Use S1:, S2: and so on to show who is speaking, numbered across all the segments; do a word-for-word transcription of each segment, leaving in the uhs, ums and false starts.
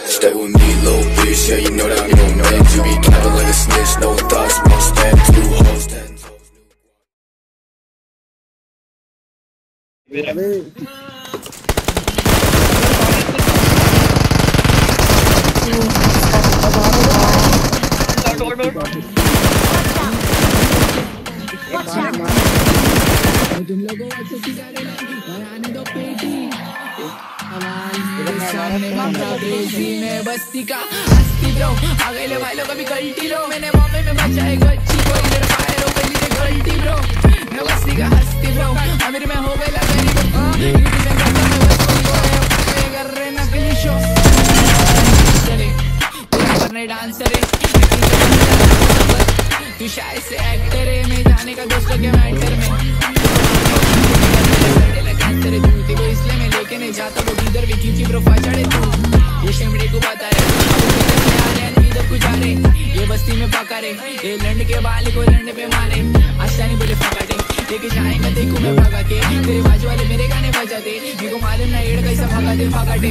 S1: Stay with me, little bitch, yeah, you know that I'm your man. You be cattle like a snitch, no thoughts, no stand, two hoes, ten toes.
S2: तुम लोगों अच्छे सिगारे आने दो पेटी सामने मामला बेसी में बस्ती का हस्ती ब्रो आ गए ले भाई लोग अभी गलती लो मैंने मौके में बचाए गच्ची को इधर फायर हो गई ले गलती ब्रो मैं बस्ती का हस्ती ब्रो अमीर में हो गई लगा नहीं कर रहे नकली शो चले करने डांसर है तू शायद से एक्टर है मैं जाने का दोस्तों के मैटर में को इसलिए मैं लेके नहीं जाता वो इधर भी क्योंकि प्रोफाइल चढ़े तू ये शेमड़े को बता रहे इधर कुछ आ रहे ये बस्ती में पका रहे ये लंड के बाल को लंड पे मारे आशा नहीं बोले पकाटे लेके जाएगा देखो मैं भगा के तेरे बाजू वाले मेरे गाने बजाते मेरे को मालूम ना एड़ कैसा भगाते भगाटे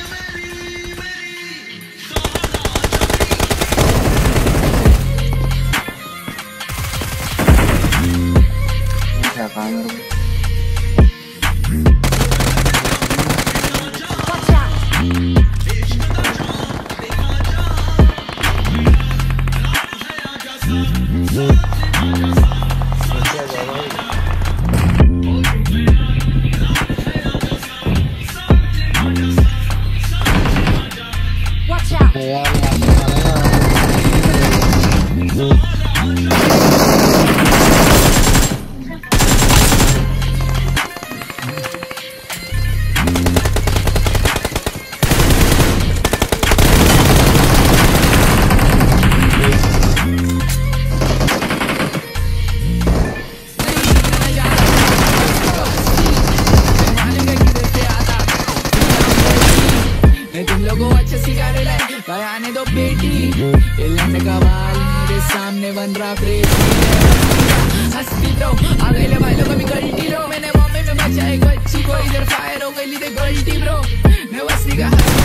S2: आने दो बेटी लंड का बाल मेरे सामने बन रहा हस्ती ब्रो आ गए ले भाई लोग अभी गलती लो मैंने मम्मी में बचाए गच्ची को इधर फायर हो गई ली गलती ब्रो मैं बस्ती का हस्ती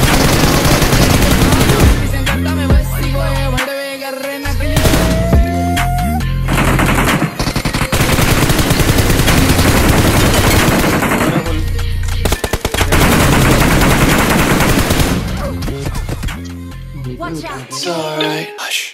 S2: करता मैं बस्ती को भड़वे कर रहे नकली
S1: It's alright, hush.